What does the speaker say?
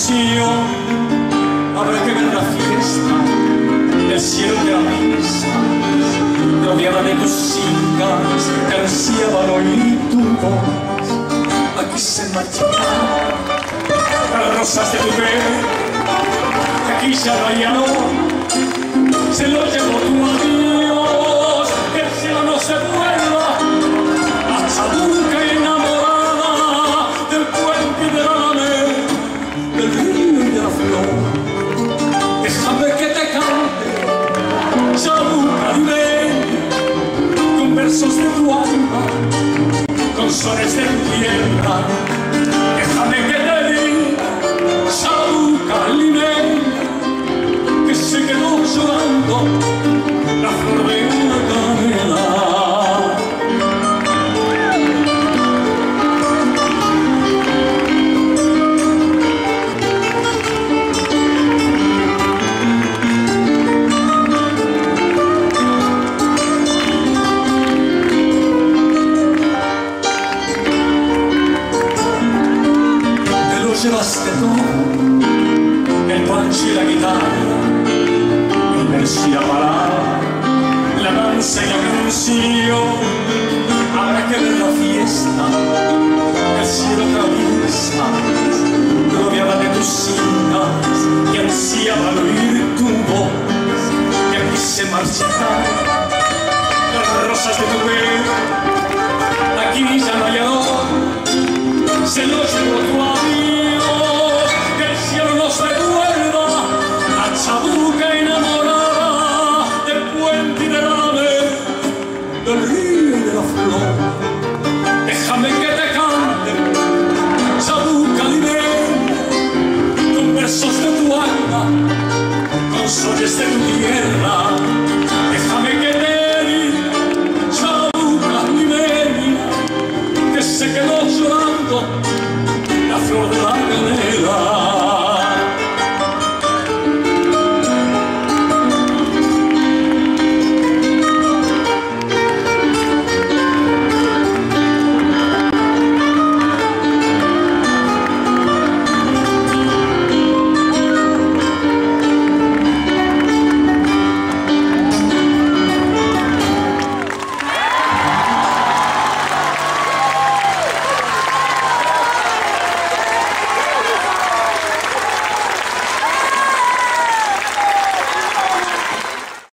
ilusión. Habrá que ver la fiesta, el cielo de la misa, rodeada de tus cintas que ansiaban oír tu voz. Aquí se marchitan las rosas de tu piel, aquí ya no hay amor, se lo llevó tu adiós. Que el cielo no se vuelva hasta nunca enamorada del puente y de la alameda, del río y de la flor. Déjame que te cante chabuca limeña, con versos de tu alma, con sones de tu tierra. Déjame que te diga chabuca limeña, que se quedó llorando la flor de una canela. Llevaste todo, el poncho y la guitarra, el verso y la palabra, la danza y la canción. Habrá que ver la fiesta, el cielo atraviesa, rodeada de tus cintas que ansiaban oír tu voz. Y aquí se marchitan las rosas de tu piel, aquí ya no hay amor, se lo llevó tu amigo. Chabuca enamorada del puente y de la alameda, del río y de la flor. Déjame que te cante chabuca limeña, con versos de tu alma, con sones de tu